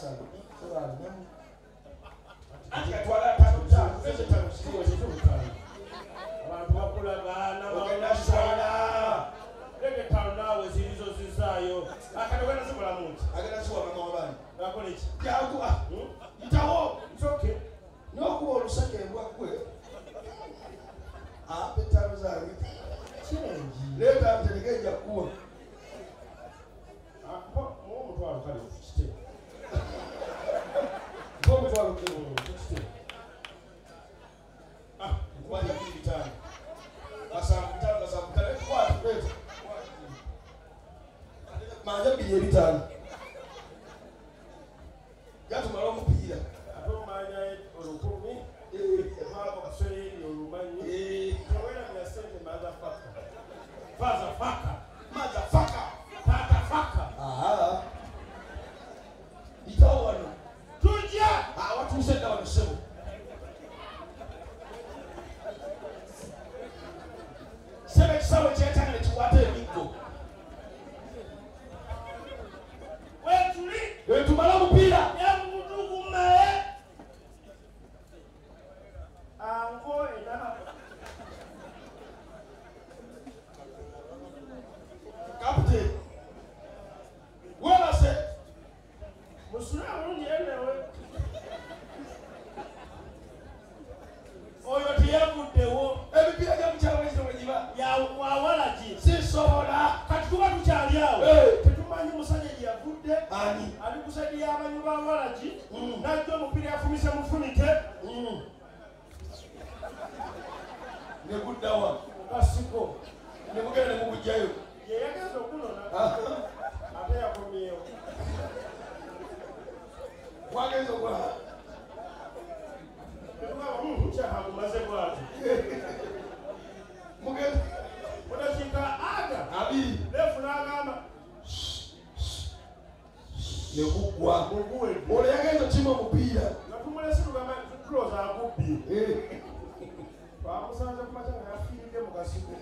Ati atwala tano pese tano sikiwa zetu mkali. Abantu bakula bana bagenda sana. Leke tano nawe zilizo zizayo. Akatokana sibula muntu. Agenda suwa mama wabani. Bakole iki? Yakuwa. Itawo. It's okay. Nokuwa olusake mbwa kwe. Petano zangu. Change. Leta mtegeja kuwa. Mumu twalo kali kufite. Mumu twalo kufite. Mkwanja kili bitano. Basa mtano kwa tupeta. Manja bili bitano. Yatu malomo pila. Apo manya orukumi. Mara kwa kuswahili orumanyi. Kawela miyasende motherfucker. Motherfucker. Motherfucker. Motherfucker. Aha. Itawa wano. Tujia. Watu usenda wanasema. Sema kisawe chetanga nituwate miko. Wetu malamu pila. Ya mtuku mae. Ango ina. Captain. Wala se. Musuna mungi elewe. Oyo tiyavudewo. Ebipira bya mchalo ezo wenyiba. Ya wala ji. Si sobola. Katuba tuchali yawo. Tetumanyi musajja yavude. Ani. Ali kusaidia abanyuba wala ji. Najjo mupira yafumise mufunike. Ne gudawa. Kasiko. Ne mugenda ne mugujayo. Ye yagaza okunona. Ate yakomyewo. Wagenzo kwa. Chaha kumaze bwati. Mugenda. Odashika aga. Abi. Lefu nagamba. Ne kugwa. Muguwe. Ole yagenzo chimo mupira. Natumule siku kama close akubi. Bamusanze kumacha ngafike mukasiku.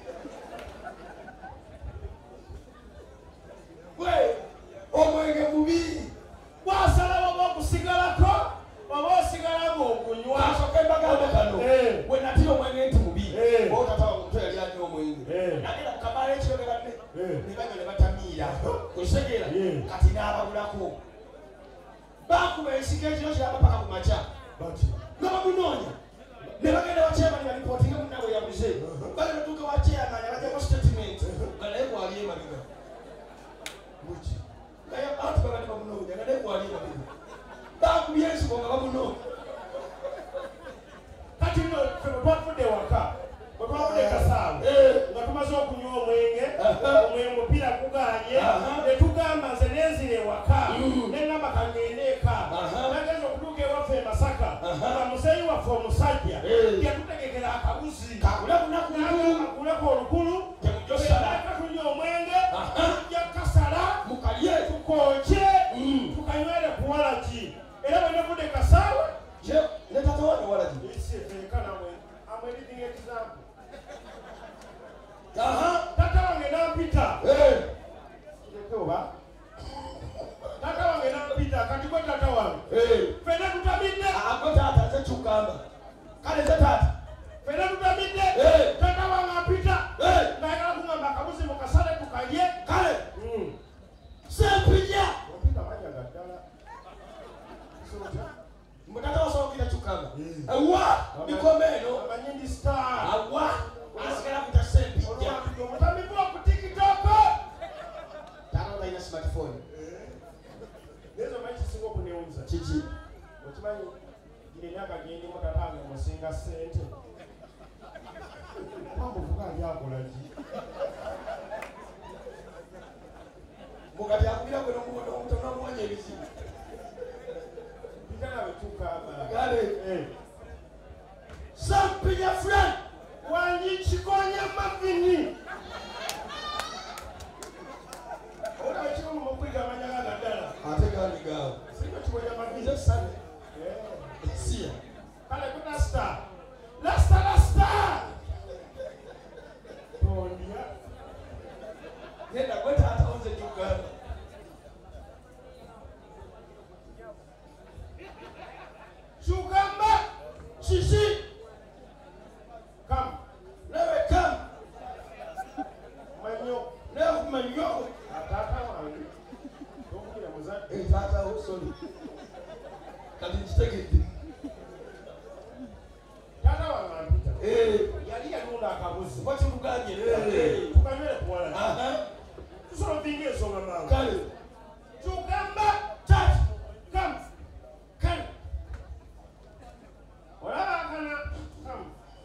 We, omwenge mubi. Wasala babo kusigalako. Babo sigala ngokunywa. Asokemba kano. We natiro mwenge nti mubi. Bo tatawa mutwe yali anyo omwenge. Nakira kabale ekyo lekane. Nibanyo ne batamira. Kusegera. Kati nababulako. Bakuba esikejo kyaba paka kumacha. Bati. Nabamunonya. Nebagenda wachema ni reporting munawe ya mzee. Bale natuka wachema na yaje statement. Bale kwa aliyema biga. Muchi. Kaya atu bale bamunonya na kwa aliyema biga. Baku Yesu bonga bamunonya. Kati no kwa fude waka. Kwa fude kasawa. Ngatumazo kunywa omwenge. Omwenge mupira kuganye. Netugamba zenezile waka. Nena makangeneka. Nagezo kuduke wafe masaka. Musayi wa for musajja. Yakutegekera akabuzi. Kakula kuna ko olukulu. Temujosala katunyo omwenge. Ya kasala mukalye tukoche. Tukanywele kuwalaji. Era wene bude kasawa. Je, leta tawani walaji. Isi kana mwe. I'm reading example. Tata wange nampita. Tukoba. Tata wange nampita kati kwa tata wange. Fena tutabinde. Akota ataze Qkamber. Kale tata. Fena tutabinde. Tata wange nampita. Na yala kungamba kabuzi mukasale tukaye. Kale. Sempija. Mpita manya gadala. Mutata wasokira Qkamber. Awa mikomeno amanyindi star. Awa asikala kuta sempija. Mutamibwa ku TikTok. Tano ina smartphone. Lezo machi singo kuneunza. Chichi. Ochimanyi gine nyaka gende mutatanga musinga sente. Mambo bukali yakolaji. Mugati akubira kweno mugono omutona mwanye bizi. Bitana Qkamber. Gale. Sampinya friend. Wanyi chikonya mavini. Ola chimu mukwiga manyaga gadala. Ateka ligao. Siko chikonya mavini sana. Sia. Kale kuna star. Lasta. Bondia. Nenda kwenda hata onze Qkamber. Kati nchitegedde. Tata wange ampita. Yali yalunda akabuzi. Kwa kimugambye. Tukanywere kuwala. Tusobola binga ensonga mangu. Kale. Qkamber church. Come. Come. Olaba kana. Come.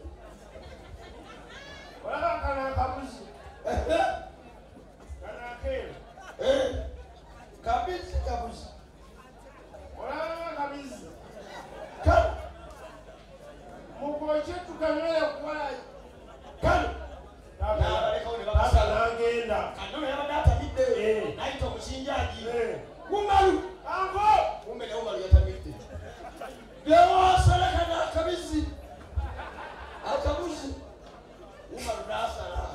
Olaba kana akabuzi. Kana akera. Kabizi. Olaba kabizi. Kale. Mukoche tukanywere kuwala. Kale. Sasa nangenda. Kandono yabadata bidde. Naito mushinjaji. Umaru. Ango. Umele umaru yatabidde. Lewa salaka na kabizi. Akabuzi. Umaru na asala.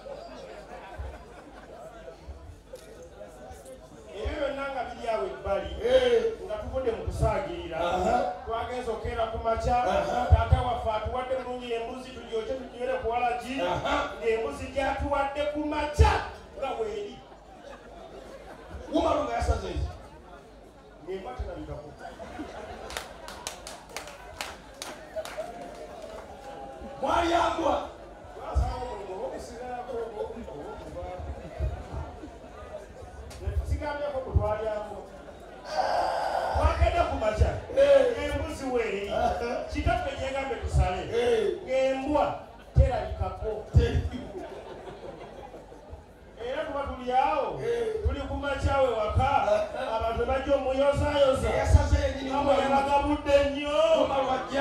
Eyo nanga bidyawe bali. Nga tuvudde mu kusaagirira. Twagenza okera ku macha. Tata waffe atuwadde bulungi embuzi tulyoke tukinywere ku walagi. Ng'embuzi gyatuwadde ku macha nga bweri. Umaru nga yasaze. Ng'embwa terabikako. Mwali yambwa. Twasawo omulimu ogw'okusigalako ogw'okuba. Tusigambyeko ku twalyako. Twagenda ku macha. Embuzi weeri. Kitaffe gyegambe tusale. Ng'embwa terabikako. Era tuba tuli awo. Tuli ku macha we waka. Abantu bajja omuyozaayoza. Yasaze yenyini Abo yabagabudde nnyo. Umaru wajja.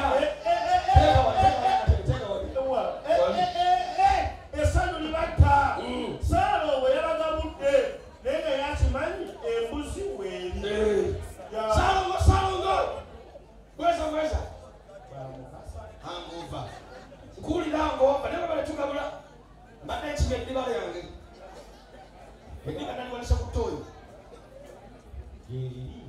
Essanyu libatta. Saalo bwe yabagabudde naye nga yakimanyi embuzi weeri. Salongo. Gweza. Hangover. Nkulira hangover. Neba bale tugabula. Mbadde ekimedde bale yange. Eddiba naliwanisa ku ttooyi.